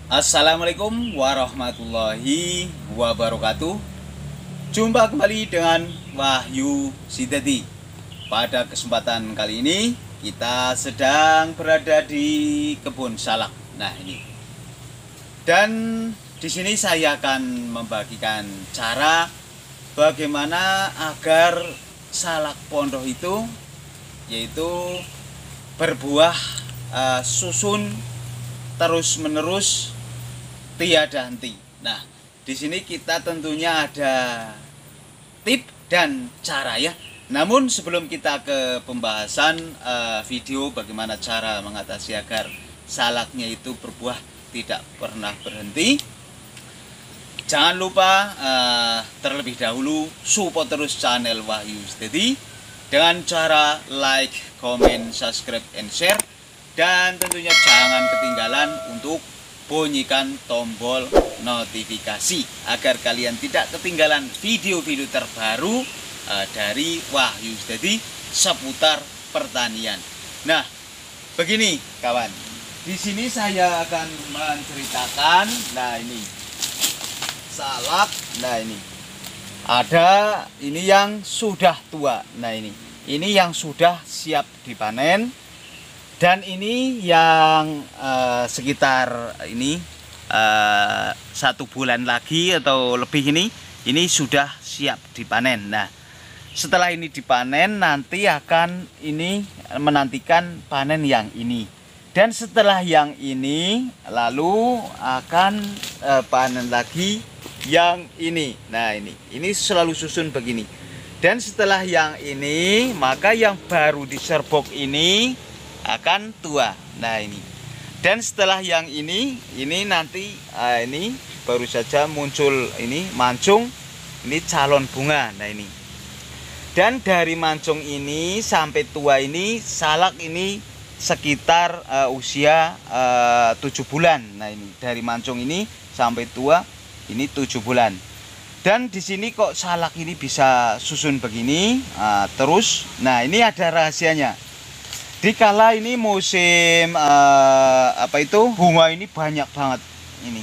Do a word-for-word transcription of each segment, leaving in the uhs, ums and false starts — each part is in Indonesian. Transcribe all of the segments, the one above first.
Assalamualaikum warahmatullahi wabarakatuh. Jumpa kembali dengan Wahyu Sidadi. Pada kesempatan kali ini kita sedang berada di kebun salak. Nah ini. Dan di sini saya akan membagikan cara bagaimana agar salak pondok itu yaitu berbuah uh, susun terus menerus tiada henti. Nah, di sini kita tentunya ada tip dan cara ya. Namun sebelum kita ke pembahasan uh, video bagaimana cara mengatasi agar salaknya itu berbuah tidak pernah berhenti, jangan lupa uh, terlebih dahulu support terus channel Wahyu Sidadi dengan cara like, comment, subscribe, and share. Dan tentunya jangan ketinggalan untuk bunyikan tombol notifikasi agar kalian tidak ketinggalan video-video terbaru uh, dari Wahyu Sidadi seputar pertanian. Nah, begini kawan, di sini saya akan menceritakan. Nah ini salak. Nah ini ada ini yang sudah tua. Nah ini ini yang sudah siap dipanen. Dan ini yang uh, sekitar ini uh, satu bulan lagi atau lebih ini, ini sudah siap dipanen. Nah, setelah ini dipanen nanti akan ini menantikan panen yang ini. Dan setelah yang ini lalu akan uh, panen lagi yang ini. Nah ini, ini selalu susun begini. Dan setelah yang ini maka yang baru diserbuk ini akan tua. Nah ini, dan setelah yang ini ini nanti uh, ini baru saja muncul ini mancung, ini calon bunga. Nah ini, dan dari mancung ini sampai tua ini salak ini sekitar uh, usia uh, tujuh bulan. Nah ini dari mancung ini sampai tua ini tujuh bulan. Dan di sini kok salak ini bisa susun begini uh, terus. Nah ini ada rahasianya. Dikala ini musim uh, apa itu bunga ini banyak banget ini.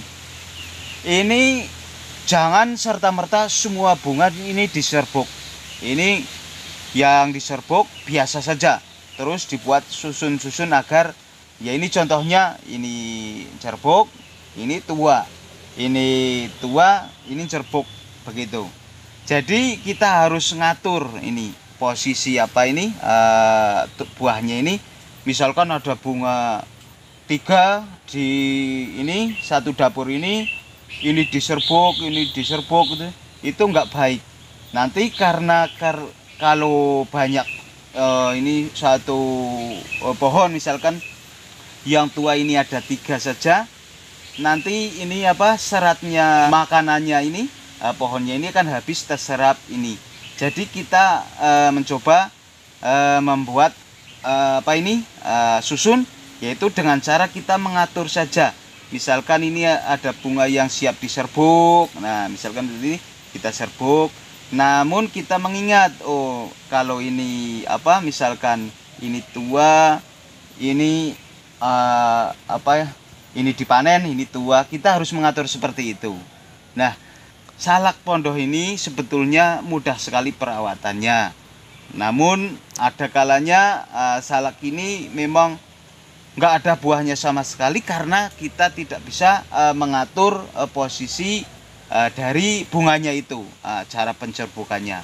Ini jangan serta-merta semua bunga ini diserbuk. Ini yang diserbuk biasa saja. Terus dibuat susun-susun agar ya ini contohnya ini serbuk, ini tua. Ini tua, ini serbuk begitu. Jadi kita harus ngatur ini posisi apa ini uh, buahnya ini. Misalkan ada bunga tiga di ini satu dapur ini ini diserbuk ini diserbuk itu itu nggak baik nanti karena kar, kalau banyak uh, ini satu uh, pohon misalkan yang tua ini ada tiga saja, nanti ini apa seratnya makanannya ini uh, pohonnya ini kan habis terserap ini. Jadi kita e, mencoba e, membuat e, apa ini e, susun, yaitu dengan cara kita mengatur saja. Misalkan ini ada bunga yang siap diserbuk. Nah, misalkan ini kita serbuk. Namun kita mengingat, oh kalau ini apa? Misalkan ini tua, ini e, apa ya? Ini dipanen, ini tua. Kita harus mengatur seperti itu. Nah, salak pondok ini sebetulnya mudah sekali perawatannya. Namun ada kalanya uh, salak ini memang nggak ada buahnya sama sekali karena kita tidak bisa uh, mengatur uh, posisi uh, dari bunganya itu, uh, cara pencerbukannya.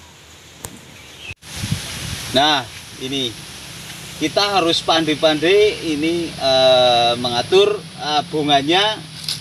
Nah ini kita harus pandai-pandai ini uh, mengatur uh, bunganya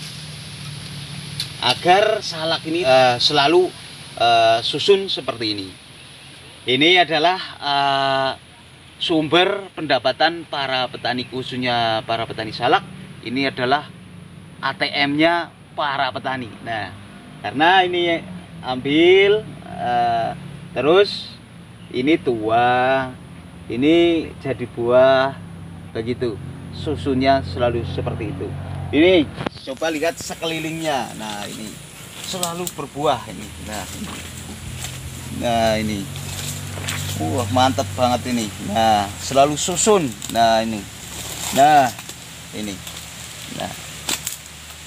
agar salak ini uh, selalu uh, susun seperti ini. Ini adalah uh, sumber pendapatan para petani, khususnya para petani salak. Ini adalah A T M-nya para petani. Nah, karena ini ambil uh, terus ini tua, ini jadi buah begitu. Susunnya selalu seperti itu. Ini coba lihat sekelilingnya. Nah ini selalu berbuah ini. Nah ini, nah ini wah mantap banget ini. Nah selalu susun. Nah ini, nah ini, nah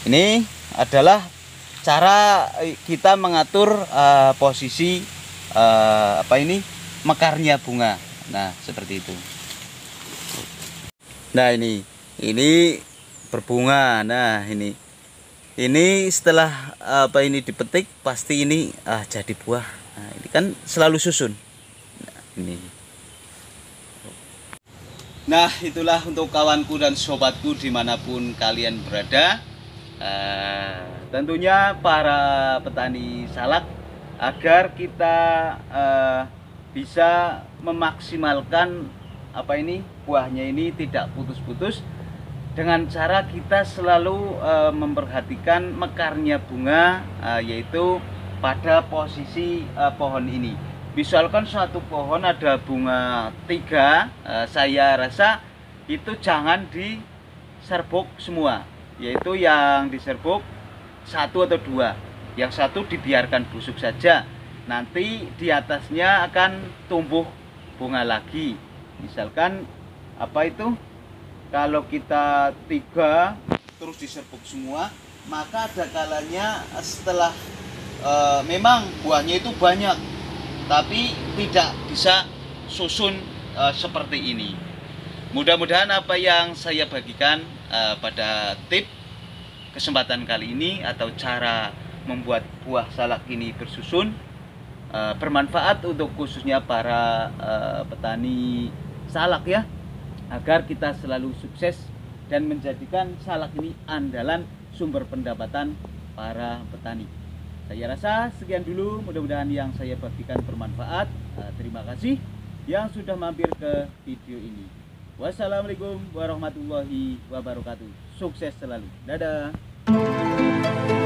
Ini adalah cara kita mengatur uh, posisi uh, apa ini mekarnya bunga. Nah, seperti itu. Nah, ini ini berbunga. Nah, ini ini setelah apa ini dipetik pasti ini ah, jadi buah. Nah, ini kan selalu susun. Nah, ini. Nah, itulah untuk kawanku dan sobatku dimanapun kalian berada. Uh, tentunya para petani salak, agar kita uh, bisa memaksimalkan apa ini buahnya ini tidak putus-putus, dengan cara kita selalu uh, memperhatikan mekarnya bunga, uh, yaitu pada posisi uh, pohon ini. Misalkan suatu pohon ada bunga tiga, uh, saya rasa itu jangan diserbuk semua, yaitu yang diserbuk satu atau dua, yang satu dibiarkan busuk saja, nanti di atasnya akan tumbuh bunga lagi. Misalkan apa itu, kalau kita tiga terus diserbuk semua, maka ada kalanya setelah e, memang buahnya itu banyak, tapi tidak bisa susun e, seperti ini. Mudah-mudahan apa yang saya bagikan e, pada tip kesempatan kali ini atau cara membuat buah salak ini bersusun e, bermanfaat untuk khususnya para e, petani salak ya, agar kita selalu sukses dan menjadikan salak ini andalan sumber pendapatan para petani. Saya rasa sekian dulu, mudah-mudahan yang saya bagikan bermanfaat. Terima kasih yang sudah mampir ke video ini. Wassalamualaikum warahmatullahi wabarakatuh. Sukses selalu. Dadah.